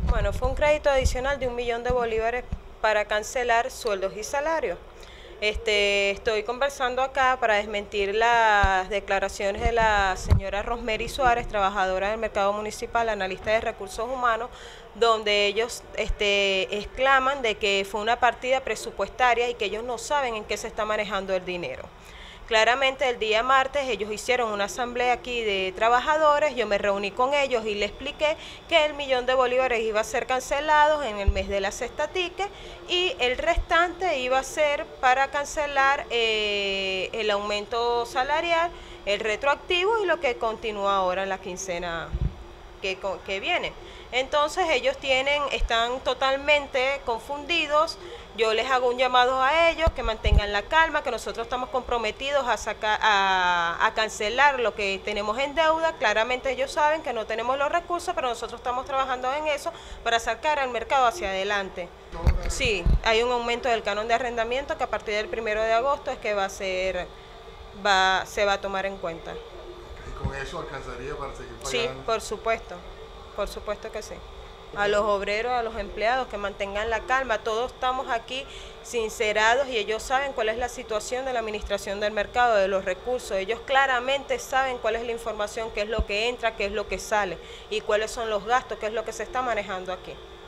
Bueno, fue un crédito adicional de 1 millón de bolívares para cancelar sueldos y salarios. Estoy conversando acá para desmentir las declaraciones de la señora Rosemary Suárez, trabajadora del mercado municipal, analista de recursos humanos, donde ellos exclaman de que fue una partida presupuestaria y que ellos no saben en qué se está manejando el dinero. Claramente el día martes ellos hicieron una asamblea aquí de trabajadores, yo me reuní con ellos y les expliqué que el 1 millón de bolívares iba a ser cancelado en el mes de la cesta ticket y el restante iba a ser para cancelar el aumento salarial, el retroactivo y lo que continúa ahora en la quincena que viene. Entonces ellos están totalmente confundidos. Yo les hago un llamado a ellos que mantengan la calma, que nosotros estamos comprometidos a cancelar lo que tenemos en deuda. Claramente ellos saben que no tenemos los recursos, pero nosotros estamos trabajando en eso para sacar al mercado hacia adelante. Sí, hay un aumento del canon de arrendamiento que a partir del 1 de agosto es que se va a tomar en cuenta. ¿Y con eso alcanzaría para seguir pagando? Sí, por supuesto que sí. A los obreros, a los empleados, que mantengan la calma. Todos estamos aquí sincerados y ellos saben cuál es la situación de la administración del mercado, de los recursos. Ellos claramente saben cuál es la información, qué es lo que entra, qué es lo que sale y cuáles son los gastos, qué es lo que se está manejando aquí.